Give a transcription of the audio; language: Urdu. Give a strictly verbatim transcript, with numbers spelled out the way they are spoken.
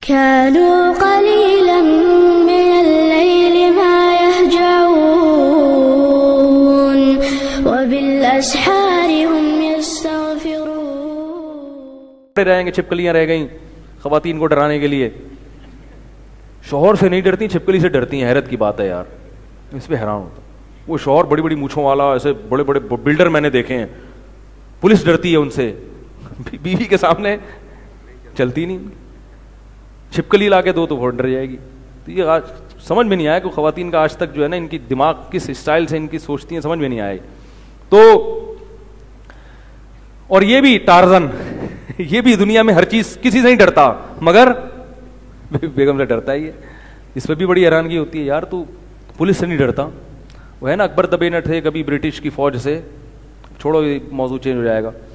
كانوا قليلا من الليل ما يهجعون وبالأسحار هم يستغفرون. رہیں گے چھپکلیاں رہ گئیں خواتین کو ڈرانے کے لیے. شوہر سے نہیں ڈرتی, چھپکلی سے ڈرتی ہیں. حیرت کی بات ہے یار, اس پہ حیران ہوتا. وہ شوہر بڑی بڑی مونچھوں والا, ایسے بڑے بڑے بلڈر میں نے دیکھے ہیں, پولیس ڈرتی ہے ان سے, بیوی کے سامنے چلتی نہیں. چھپکلی لا کے دو تو بہت ڈر جائے گی. تو یہ آج سمجھ میں نہیں آیا کہ خواتین کا آج تک جو ہے نا ان کی دماغ کس اسٹائل سے ان کی سوچتی ہیں, سمجھ میں نہیں آئی. تو اور یہ بھی ٹارزن, یہ بھی دنیا میں ہر چیز کسی سے نہیں ڈرتا مگر بیگم سے ڈرتا ہے. یہ اس پہ بھی بڑی حیرانگی ہوتی ہے یار, تو پولیس سے نہیں ڈرتا. وہ ہے نا اکبر دبے نہ تھے کبھی برٹش کی فوج سے, چھوڑو یہ موضوع چینج ہو جائے گا.